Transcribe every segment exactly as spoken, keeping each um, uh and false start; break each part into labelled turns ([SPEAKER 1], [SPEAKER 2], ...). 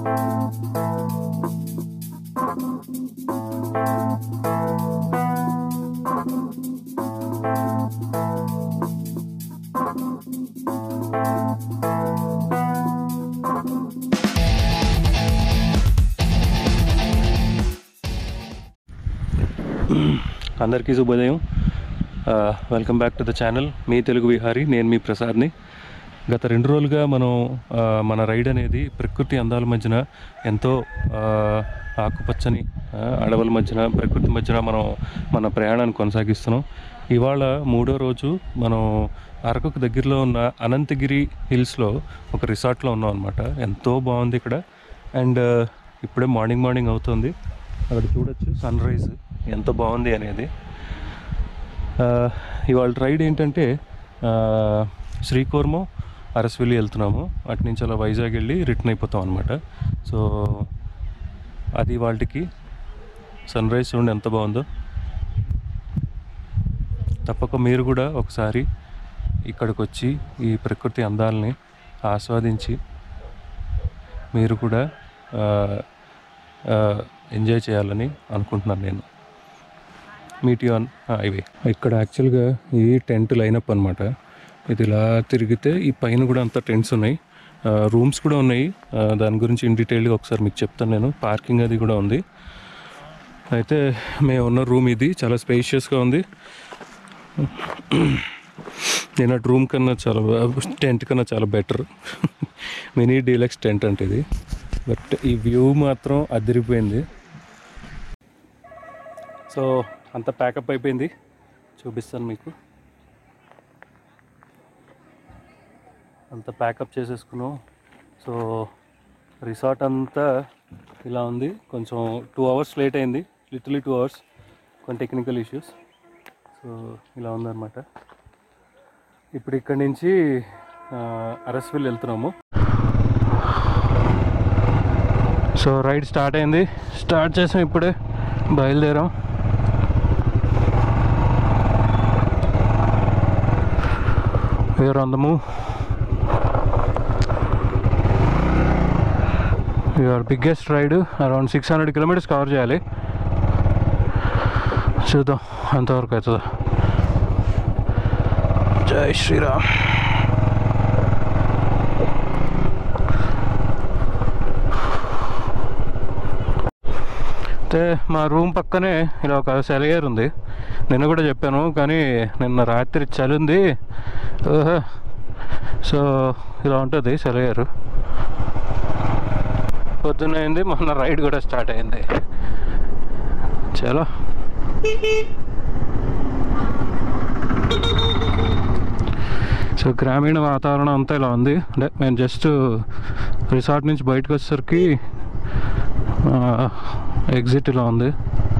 [SPEAKER 1] అందరికీ శుభోదయం. Welcome back to the channel మీ తెలుగు విహారీ. నేను మీ ప్రసాద్ని. గత రెండు రోజులుగా మనం మన రైడ్ అనేది ప్రకృతి అందాల మధ్యన ఎంతో ఆకుపచ్చని అడవుల మధ్యన ప్రకృతి మధ్యన మనం మన ప్రయాణాన్ని కొనసాగిస్తున్నాం. ఇవాళ మూడో రోజు మనం అరకుకు దగ్గరలో ఉన్న అనంతగిరి హిల్స్లో ఒక రిసార్ట్లో ఉన్నాం అనమాట. ఎంతో బాగుంది ఇక్కడ. అండ్ ఇప్పుడే మార్నింగ్ మార్నింగ్ అవుతుంది. అక్కడ చూడొచ్చు సన్ రైజ్ ఎంత బాగుంది అనేది. ఇవాళ రైడ్ ఏంటంటే శ్రీకూర్మం అరసవెల్లి వెళ్తున్నాము. అటు నుంచి అలా వైజాగ్ వెళ్ళి రిటర్న్ అయిపోతాం అనమాట. సో అది వాళ్ళకి సన్ రైజ్ చూడండి ఎంత బాగుందో. తప్పక మీరు కూడా ఒకసారి ఇక్కడికి వచ్చి ఈ ప్రకృతి అందాలని ఆస్వాదించి మీరు కూడా ఎంజాయ్ చేయాలని అనుకుంటున్నాను నేను. Meet you on highway. ఇక్కడ యాక్చువల్గా ఈ టెంట్ లైనప్ అనమాట. ఇది ఇలా తిరిగితే ఈ పైన కూడా అంతా టెంట్స్ ఉన్నాయి, రూమ్స్ కూడా ఉన్నాయి. దాని గురించి ఇన్ డీటెయిల్గా ఒకసారి మీకు చెప్తాను నేను. పార్కింగ్ అది కూడా ఉంది. అయితే మేము ఉన్న రూమ్ ఇది చాలా స్పేషియస్గా ఉంది. నేను అటు రూమ్ కన్నా చాలా టెంట్ కన్నా చాలా బెటర్. మినీ డీలక్స్ టెంట్ అంటే ఇది. బట్ ఈ వ్యూ మాత్రం అదిరిపోయింది. సో అంతా ప్యాకప్ అయిపోయింది, చూపిస్తాను మీకు. అంతా ప్యాకప్ చేసేసుకున్నాం. సో రిసార్ట్ అంతా ఇలా ఉంది. కొంచెం టూ అవర్స్ లేట్ అయింది, లిటరలీ టూ అవర్స్, కొన్ని టెక్నికల్ ఇష్యూస్. సో ఇలా ఉందన్నమాట. ఇప్పుడు ఇక్కడి నుంచి అరసవెల్లి వెళ్తున్నాము. సో రైడ్ స్టార్ట్ అయింది. స్టార్ట్ చేసాం, ఇప్పుడే బయలుదేరాం. We are on the move. Your biggest ride around six hundred kilometers cover చేయాలి. చూద్దాం ఎంతవరకు అవుతుందో. జై శ్రీరామ్. అయితే మా రూమ్ పక్కనే ఇలా ఒక సెలయేరు ఉంది. నిన్న కూడా చెప్పాను, కానీ నిన్న రాత్రి చలి ఉంది. సో ఇలా ఉంటుంది సెలయేరు. పొద్దున్న అయింది, మొన్న రైడ్ కూడా స్టార్ట్ అయింది. చలో. సో గ్రామీణ వాతావరణం అంతా ఇలా ఉంది. అంటే మేము జస్ట్ రిసార్ట్ నుంచి బయటకు వచ్చేసరికి ఎగ్జిట్ ఇలా ఉంది.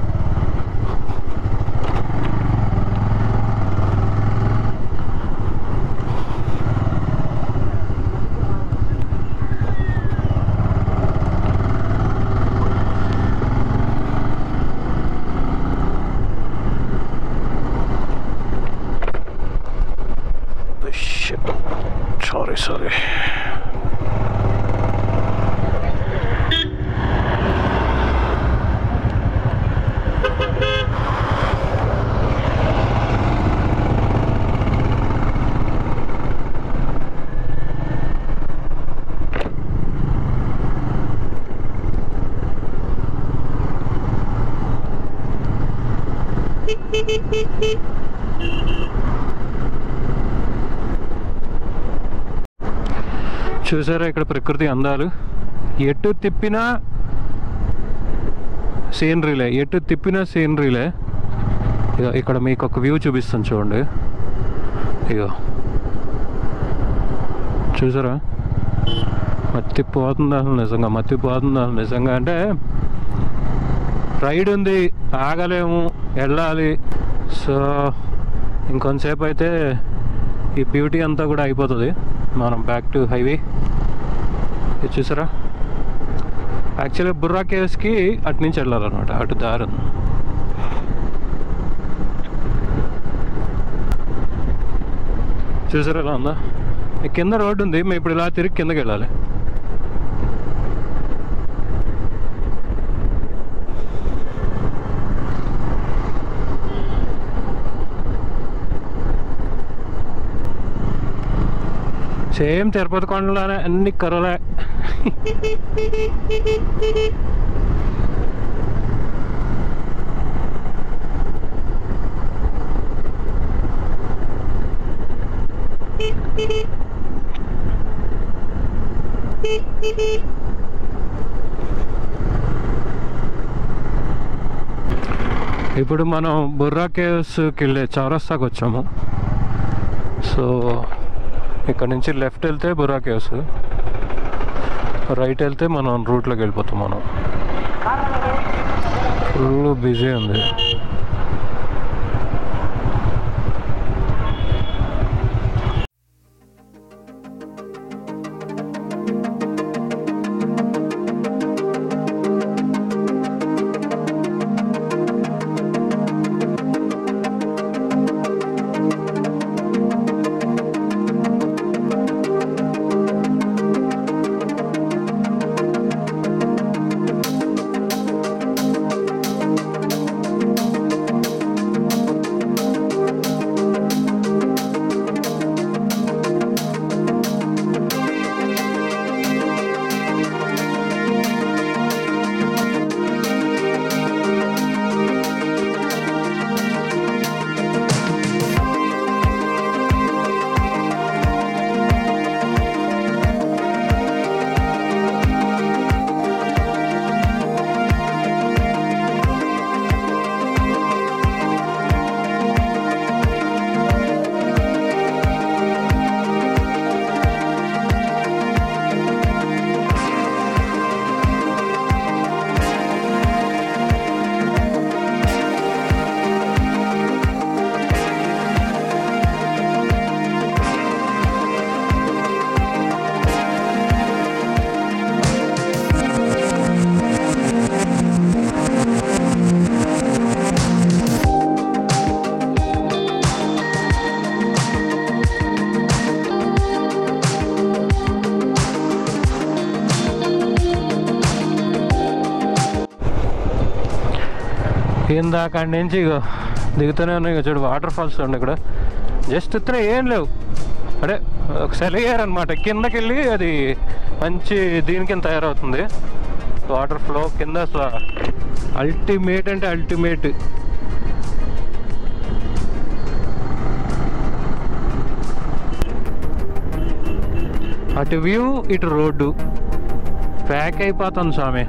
[SPEAKER 1] సారీ సారీ చూసారా ఇక్కడ ప్రకృతి అందాలు. ఎటు తిప్పినా సీనరీలే, ఎటు తిప్పినా సీనరీలే. ఇక ఇక్కడ మీకు ఒక వ్యూ చూపిస్తాను చూడండి. ఇగో చూసారా, మత్తిపోతుంది అసలు నిజంగా, మత్తిపోతుంది అసలు నిజంగా. అంటే రైడ్ ఉంది, ఆగలేము, వెళ్ళాలి. సో ఇంకొంతసేపు అయితే ఈ బ్యూటీ అంతా కూడా అయిపోతుంది. మనం బ్యాక్ టు హైవే. ఇది చూసారా, యాక్చువల్గా బుర్రా కేవ్స్కి అటు నుంచి వెళ్ళాలన్నమాట, అటు దారి. చూసారా ఎలా ఉందా. కింద రోడ్డు ఉంది, మేము ఇప్పుడు ఇలా తిరిగి కిందకి వెళ్ళాలి. సేమ్ తిరుపతి కొండలోనే అన్ని కర్రలే. ఇప్పుడు మనం బుర్రా కేవ్స్కి వెళ్ళే చౌరస్తాకి వచ్చాము. సో ఇక్కడ నుంచి లెఫ్ట్ వెళ్తే బుర్రా కేవ్స్, రైట్ వెళ్తే మనం రూట్లోకి వెళ్ళిపోతాం. మనం ఫుల్ బిజీ ఉంది. ఇందాక అక్కడి నుంచి ఇక దిగుతూనే ఉన్నాయి. ఇక చూడు వాటర్ ఫాల్స్ ఉండి ఇక్కడ జస్ట్ ఇతనే ఏం లేవు. అంటే ఒక సెలయేర్ అనమాట. కిందకి వెళ్ళి అది మంచి దీనికి తయారవుతుంది వాటర్ ఫ్లో కింద. అసలు అల్టిమేట్ అంటే అల్టిమేట్. అటు వ్యూ ఇటు రోడ్డు ప్యాక్ అయిపోతుంది స్వామి.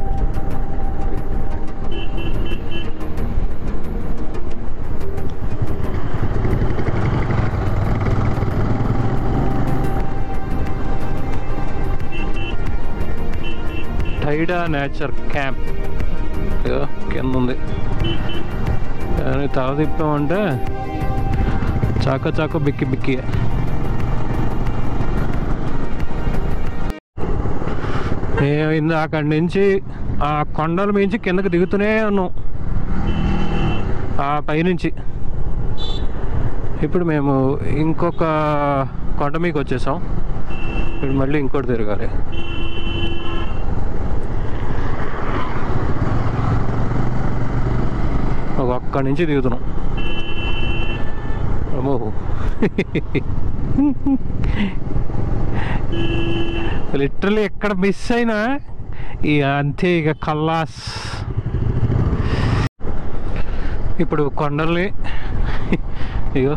[SPEAKER 1] టైడా నేచర్ క్యాంప్ కింద ఉంది. కానీ తల తిప్పామంటే చాక చాక బిక్కి బిక్కి. మేము అక్కడి నుంచి ఆ కొండల మించి కిందకి దిగుతూనే ఉన్నాం ఆ పైనుంచి. ఇప్పుడు మేము ఇంకొక కొండ మీకు వచ్చేసాం. ఇప్పుడు మళ్ళీ ఇంకోటి తిరగాలి. అక్కడి నుంచి దిగుతున్నాం. అమ్మో లిటరలీ ఎక్కడ మిస్ అయినా ఇక అంతే, ఇక కల్లాస్. ఇప్పుడు కొండల్ని ఇగో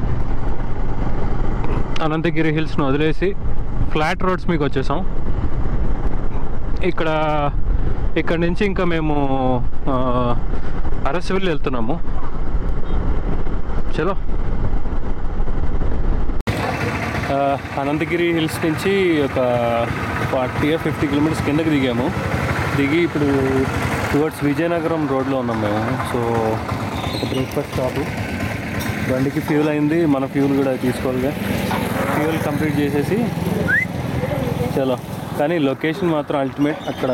[SPEAKER 1] అనంతగిరి హిల్స్ని వదిలేసి ఫ్లాట్ రోడ్స్ మీకు వచ్చేసాం. ఇక్కడ ఇక్కడ నుంచి ఇంకా మేము అరసవెల్లి వెళ్తున్నాము. చలో. అనంతగిరి హిల్స్ నుంచి ఒక ఫార్టీ ఫిఫ్టీ కిలోమీటర్స్ కిందకి దిగాము. దిగి ఇప్పుడు టువర్డ్స్ విజయనగరం రోడ్లో ఉన్నాం మేము. సో ఒక బ్రేక్ఫాస్ట్ స్టాపు, బండికి ఫ్యూల్ అయింది, మన ఫ్యూల్ కూడా తీసుకోవాలిగా. ఫ్యూల్ కంప్లీట్ చేసేసి చలో. కానీ లొకేషన్ మాత్రం అల్టిమేట్. అక్కడ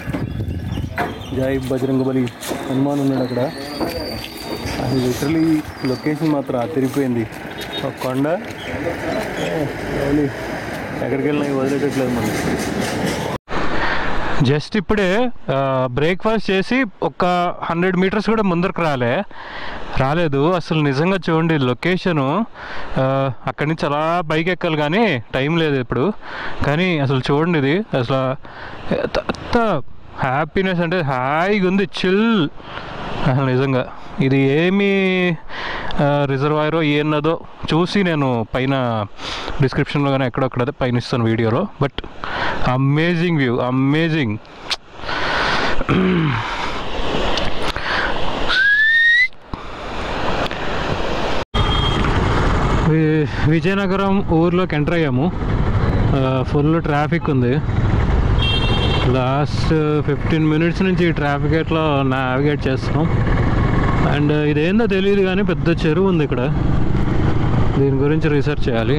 [SPEAKER 1] జై బజరంగబలి హనుమాన్ ఉన్నాడు అక్కడ. అది లిటరలీ లొకేషన్ మాత్రం అతిరిపోయింది. ఒక కొండ ఎక్కడికి వెళ్ళినా వదిలేటట్లేదు మనం. జస్ట్ ఇప్పుడే బ్రేక్ఫాస్ట్ చేసి ఒక హండ్రెడ్ మీటర్స్ కూడా ముందరకు రాలే రాలేదు అసలు. నిజంగా చూడండి లొకేషను, అక్కడి నుంచి అలా బైక్ ఎక్కాలి కానీ టైం లేదు ఇప్పుడు. కానీ అసలు చూడండి ఇది అసలు ఎంత హ్యాపీనెస్ అంటే హాయిగా ఉంది, చిల్ అసలు నిజంగా. ఇది ఏమి రిజర్వాయరో ఏన్నదో చూసి నేను పైన డిస్క్రిప్షన్లో కానీ ఎక్కడొక్కడ పైన ఇస్తాను వీడియోలో. But amazing view, amazing. Vizianagaram ఊర్లోకి ఎంటర్ అయ్యాము. ఫుల్ ట్రాఫిక్ ఉంది. లాస్ట్ ఫిఫ్టీన్ మినిట్స్ నుంచి ట్రాఫిక్ ఎట్లా నావిగేట్ చేస్తున్నాం. అండ్ ఇదేందో తెలియదు కానీ పెద్ద చెరువు ఉంది ఇక్కడ, దీని గురించి రీసెర్చ్ చేయాలి.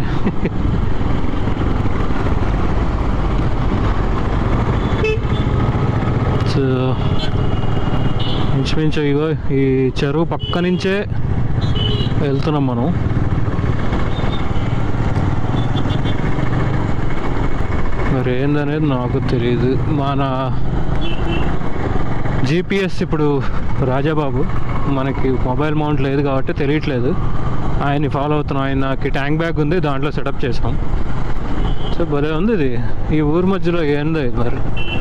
[SPEAKER 1] సో ఇంచుమించు ఇగో ఈ చెరువు పక్క నుంచే వెళ్తున్నాం మనం. మరి ఏందనేది నాకు తెలియదు. మన జీపీఎస్ ఇప్పుడు రాజాబాబు మనకి మొబైల్ మౌంట్ లేదు కాబట్టి తెలియట్లేదు, ఆయన్ని ఫాలో అవుతున్నాం. ఆయనకి ట్యాంక్ బ్యాగ్ ఉంది, దాంట్లో సెటప్ చేసాం. సో భలే ఉంది ఇది. ఈ ఊరి మధ్యలో ఏందో ఇది మరి.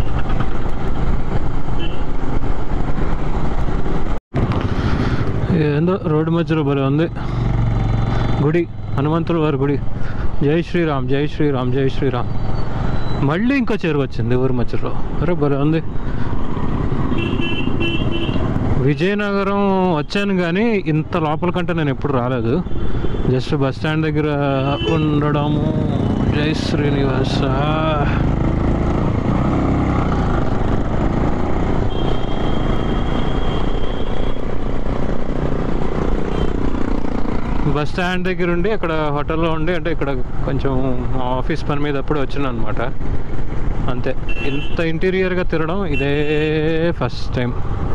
[SPEAKER 1] ఏందో రోడ్డు మధ్యలో భలే ఉంది. గుడి, హనుమంతుల వారి గుడి. జై శ్రీరామ్, జై శ్రీరామ్, జై శ్రీరామ్. మళ్ళీ ఇంకో చెరువు వచ్చింది ఊరి మధ్యలో. అరే భలే ఉంది. విజయనగరం వచ్చాను కానీ ఇంత లోపల కంటే నేను ఎప్పుడు రాలేదు. జస్ట్ బస్ స్టాండ్ దగ్గర ఉండడము. జై శ్రీనివాస. బస్ స్టాండ్ దగ్గర ఉండి అక్కడ హోటల్లో ఉండి, అంటే ఇక్కడ కొంచెం ఆఫీస్ పని మీద అప్పుడు వచ్చినా అనమాట. అంతే, ఇంత ఇంటీరియర్గా తిరగడం ఇదే first time.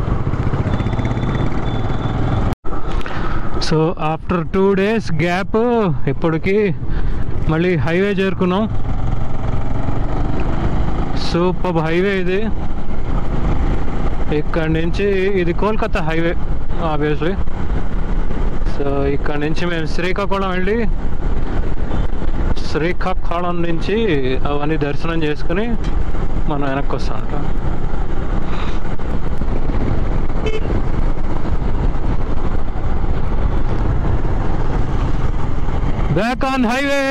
[SPEAKER 1] So after two days gap ఇప్పటికి మళ్ళీ హైవే చేరుకున్నాం. సూపర్ హైవే ఇది. ఇక్కడ నుంచి ఇది కోల్కతా హైవే ఆబ్వియస్లీ. సో ఇక్కడ నుంచి మేము శ్రీకాకుళం వెళ్ళి శ్రీకాకుళం నుంచి అవన్నీ దర్శనం చేసుకుని మనం వెనక్కి వస్తాం. Back on highway.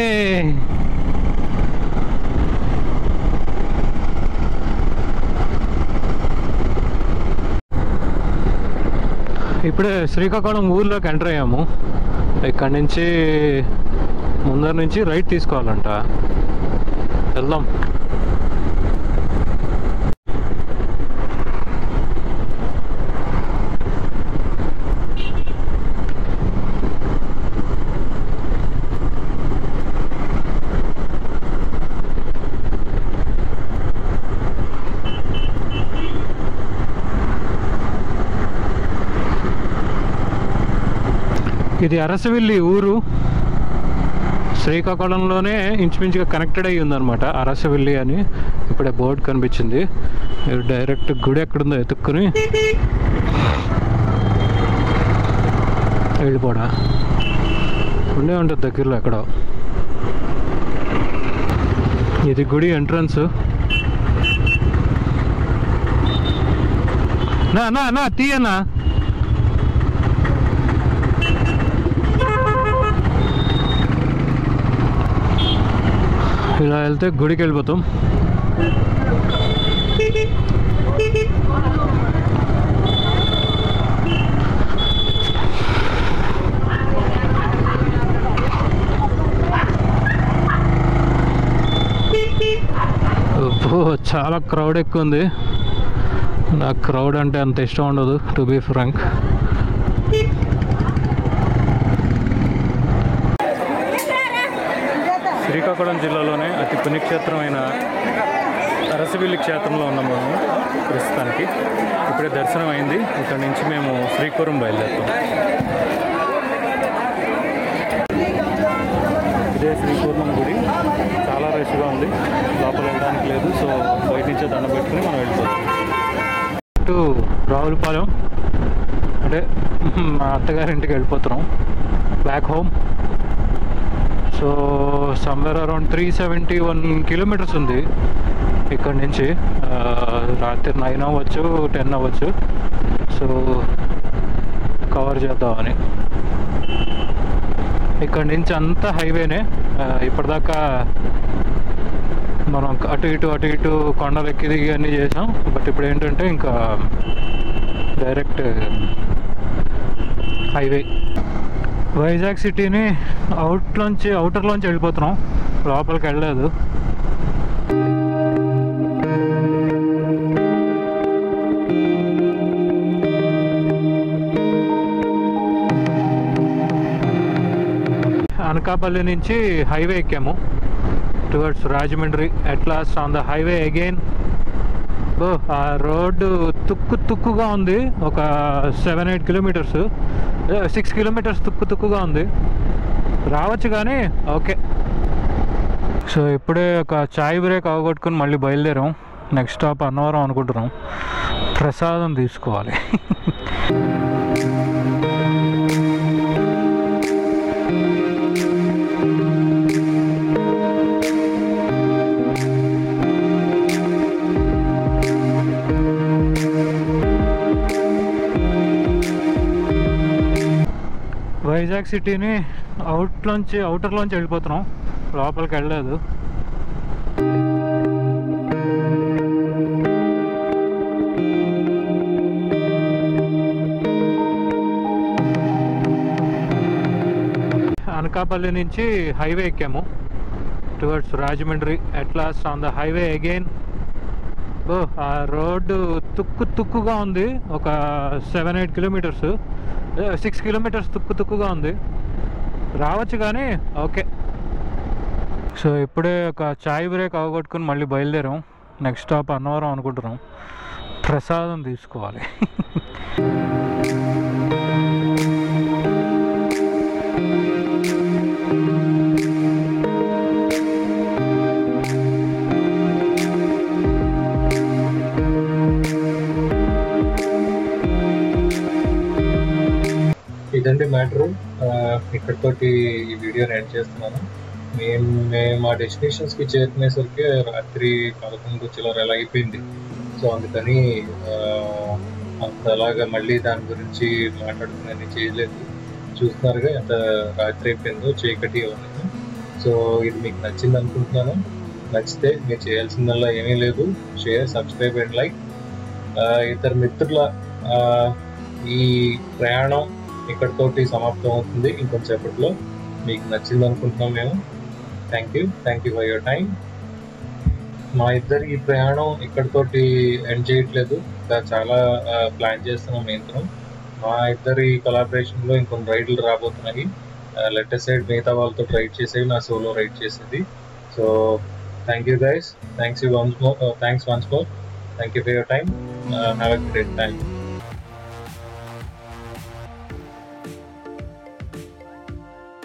[SPEAKER 1] ఇప్పుడే శ్రీకాకుళం ఊర్లోకి ఎంటర్ అయ్యాము. ఇక్కడి నుంచి ముందర నుంచి రైట్ తీసుకోవాలంట, వెళ్దాం. ఇది అరసవిల్లి ఊరు, శ్రీకాకుళంలోనే ఇంచుమించుగా కనెక్టెడ్ అయ్యి ఉందన్నమాట అరసవిల్లి అని. ఇప్పుడే బోర్డు కనిపించింది. మీరు డైరెక్ట్ గుడి ఎక్కడుందో ఎత్తుక్కుని వెళ్ళిపోడా. ఉండే ఉంటుంది దగ్గరలో ఎక్కడో. ఇది గుడి ఎంట్రన్స్. నా నా నా తీయనా. ఇలా వెళ్తే గుడికి వెళ్ళిపోతాం. చాలా క్రౌడ్ ఎక్కువ ఉంది. నాకు క్రౌడ్ అంటే అంత ఇష్టం ఉండదు, టు బీ ఫ్రాంక్. శ్రీకాకుళం జిల్లాలోనే అతి పుణ్యక్షేత్రమైన అరసవిల్లి క్షేత్రంలో ఉన్నాము మేము ప్రస్తుతానికి. ఇప్పుడే దర్శనం అయింది. ఇక్కడ నుంచి మేము శ్రీకాకుళం బయలుదేరుతాం. ఇదే శ్రీకాకుళం గుడి. చాలా రష్గా ఉంది. లోపల వెళ్ళడానికి లేదు. సో బయట నుంచే దండం పెట్టుకుని మనం వెళ్ళిపోతాం టు రావులపాలెం. అంటే మా అత్తగారింటికి వెళ్ళిపోతున్నాం, back home. So somewhere around three seventy one kilometres ఉంది ఇక్కడ నుంచి. రాత్రి నైన్ అవ్వచ్చు, టెన్ అవ్వచ్చు. సో కవర్ చేద్దామని. ఇక్కడ నుంచి అంతా హైవేనే. ఇప్పటిదాకా మనం అటు ఇటు అటు ఇటు కొండలు ఎక్కి దిగి అన్నీ చేసాం. బట్ ఇప్పుడు ఏంటంటే ఇంకా డైరెక్ట్ హైవే. వైజాగ్ సిటీని అవుట్లోంచి అవుటర్లోంచి వెళ్ళిపోతున్నాం, లోపలికి వెళ్ళలేదు. అనకాపల్లి నుంచి హైవే ఎక్కాము towards Rajahmundry. At last on the highway again. ఓ ఆ రోడ్డు తుక్కు తుక్కుగా ఉంది. ఒక seven eight kilometres six kilometres తుక్కు తుక్కుగా ఉంది. రావచ్చు కానీ ఓకే. సో ఇప్పుడే ఒక చాయ్ బ్రేక్ అవగొట్టుకుని మళ్ళీ బయలుదేరాం. నెక్స్ట్ స్టాప్ అన్నవరం అనుకుంటున్నాం. ప్రసాదం తీసుకోవాలి. వైజాగ్ సిటీని అవుట్లోంచి అవుటర్లోంచి వెళ్ళిపోతున్నాం, లోపలికి వెళ్ళలేదు. అనకాపల్లి నుంచి హైవే ఎక్కాము towards Rajahmundry. At last on the highway again. ఓ ఆ రోడ్డు తుక్కు తుక్కుగా ఉంది. ఒక seven eight kilometres six kilometres తుక్కు తుక్కుగా ఉంది. రావచ్చు కానీ ఓకే. సో ఇప్పుడే ఒక చాయ్ బ్రేక్ అవగొట్టుకుని మళ్ళీ బయలుదేరాం. నెక్స్ట్ స్టాప్ అన్నవరం అనుకుంటున్నాం. ప్రసాదం తీసుకోవాలి.
[SPEAKER 2] ఇదండి మ్యాటరు. ఇక్కడితోటి ఈ వీడియోని ఎండ్ చేస్తున్నాను. మేము మేము మా డెస్టినేషన్స్కి చేరుకునేసరికి రాత్రి పదకొండు చిల్లర ఎలా అయిపోయింది. సో అందుకని అంతలాగా మళ్ళీ దాని గురించి మాట్లాడుకునేది చేయలేదు. చూస్తున్నారుగా ఎంత రాత్రి అయిపోయిందో, చీకటి ఉన్నది. సో ఇది మీకు నచ్చింది అనుకుంటున్నాను. నచ్చితే మీరు చేయాల్సిందల్లా ఏమీ లేదు, షేర్, సబ్స్క్రైబ్ అండ్ లైక్. ఇతర మిత్రుల ఈ ప్రయాణం ఇక్కడితోటి సమాప్తం అవుతుంది ఇంకొంచెంసేపట్లో. మీకు నచ్చింది అనుకుంటున్నాం మేము. Thank you thank you for your time. మా ఇద్దరు ఈ ప్రయాణం ఇక్కడితోటి ఎండ్ చేయట్లేదు, ఇంకా చాలా ప్లాన్ చేస్తున్నాం మేము. మా ఇద్దరి కొలాబరేషన్లో ఇంకొన్ని రైడ్లు రాబోతున్నాయి. లెటర్ సైడ్ మిగతా వాళ్ళతో రైడ్ చేసేవి, నా సోలో రైడ్ చేసేది. So thank you guys. Thanks you once more thanks once more thank you for your time. Have a great time.